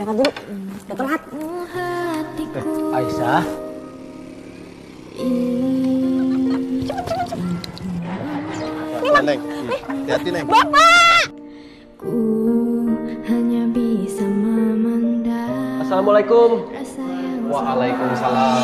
Berangkat dulu. Udah telat. Aisyah. Neng, hati-hati Neng. Bapak! Assalamualaikum. Waalaikumsalam.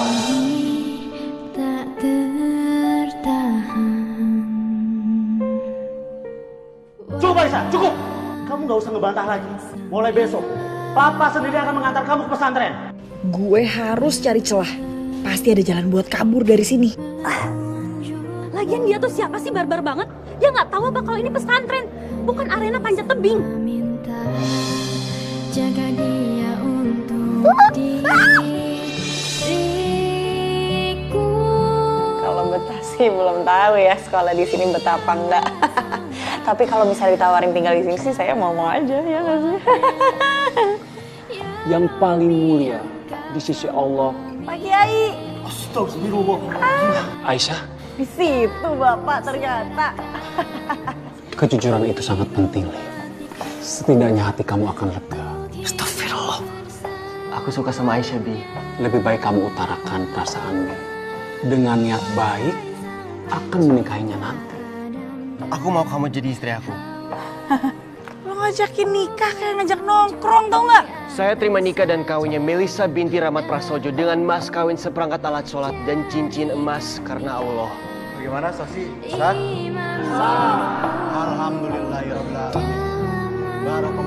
Cukup Aisyah, cukup. Kamu gak usah ngebantah lagi. Mulai besok, Papa sendiri akan mengantar kamu ke pesantren. Gue harus cari celah. Pasti ada jalan buat kabur dari sini. Lagian dia tuh siapa sih, barbar banget? Dia nggak tahu apa kalau ini pesantren, bukan arena panjat tebing. Jaga dia untuk diriku. Kalau betah sih belum tahu ya sekolah di sini betah apa enggak. Tapi kalau misalnya ditawarin tinggal di sini sih saya mau aja ya nggak sih. Yang paling mulia di sisi Allah. Pak Kiai. Astagfirullah. Aisyah, Di situ Bapak ternyata. kejujuran itu sangat penting, Le. Setidaknya hati kamu akan lega. Astagfirullah. Aku suka sama Aisyah, Bi. Lebih baik kamu utarakan perasaanmu. Dengan niat baik, akan menikahinya nanti. Aku mau kamu jadi istri aku. Lo ngajakin nikah kayak ngajak nongkrong tau nggak? Saya terima nikah dan kawinnya Melisa binti Rahmat Prasojo dengan mas kawin seperangkat alat sholat dan cincin emas karena Allah. Bagaimana saksi? Alhamdulillahirobbilalamin. Barakallahu